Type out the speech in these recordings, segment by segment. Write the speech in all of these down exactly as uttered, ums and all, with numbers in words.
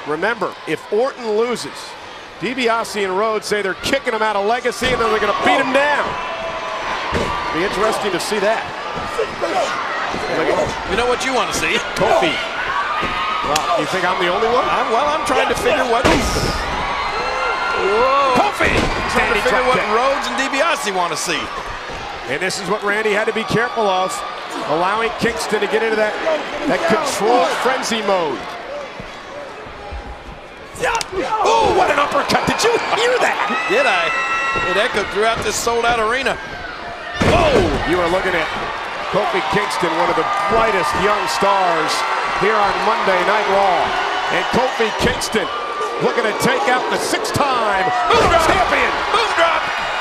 Remember, if Orton loses, DiBiase and Rhodes say they're kicking him out of Legacy and then they're going to beat him down. Be interesting to see that. You know what you want to see? Kofi. Well, you think I'm the only one? I'm, well, I'm trying to figure what. Whoa. Kofi! Trying to figure what Rhodes and DiBiase want to see. And this is what Randy had to be careful of, allowing Kingston to get into that, that controlled frenzy mode. Oh, what an uppercut. Did you hear that? Did I? It echoed throughout this sold-out arena. Whoa! You are looking at Kofi Kingston, one of the brightest young stars here on Monday Night Raw. And Kofi Kingston looking to take out the six-time champion. Boom drop!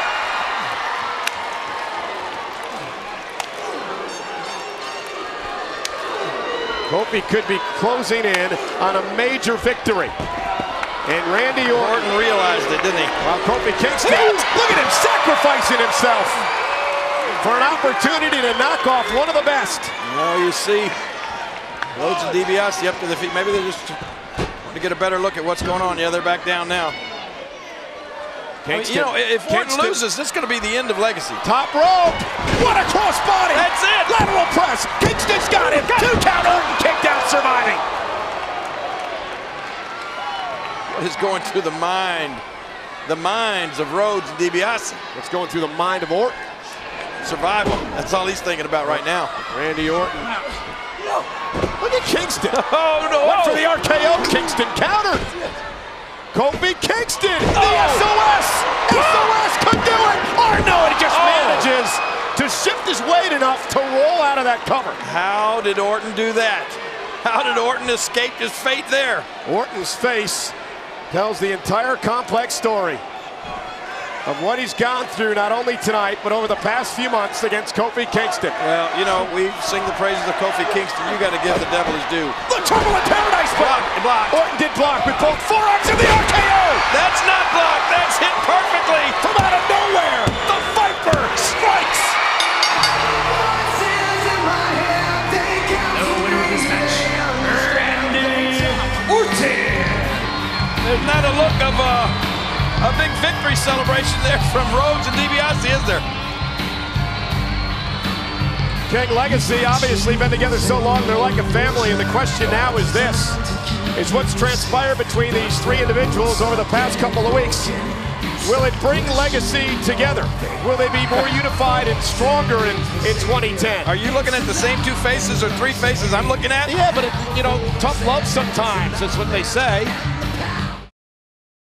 Kofi could be closing in on a major victory. And Randy Orton, Orton realized it, didn't he? Well, Kofi Kingston, look at him sacrificing himself for an opportunity to knock off one of the best. Well, you see, Rhodes and DiBiase up to the feet. Maybe they're just to get a better look at what's going on. Yeah, they're back down now. Kingston, I mean, you know, if Orton Kingston. loses, this is going to be the end of Legacy. Top rope. What a cross body. That's it. Lateral press. Kingston's got him. Two count. Orton kicked out, surviving. What is going through the mind, the minds of Rhodes and DiBiase? What's going through the mind of Orton? Survival. That's all he's thinking about right now. Randy Orton. Look at Kingston. Oh, no. Went for the R K O. Kingston countered. Kofi Kingston. The oh. S O S. S O S could do it. Or no, it just oh. manages to shift his weight enough to roll out of that cover. How did Orton do that? How did Orton escape his fate there? Orton's face tells the entire complex story of what he's gone through, not only tonight, but over the past few months against Kofi Kingston. Well, you know, we sing the praises of Kofi Kingston. You got to give the devil his due. The Turbulent Paradise block. Block. Orton did block with both forearms in the R K O. That's not blocked. That's hit perfectly. From out of nowhere, the Viper strikes. The winner of this match, Randy Orton. There's not a look of uh, a big victory celebration there from Rhodes and DiBiase, is there? King Legacy obviously been together so long, they're like a family, and the question now is this, is what's transpired between these three individuals over the past couple of weeks. Will it bring Legacy together? Will they be more unified and stronger in, in twenty ten? Are you looking at the same two faces or three faces I'm looking at? Yeah, but it, you know, tough love sometimes, that's what they say.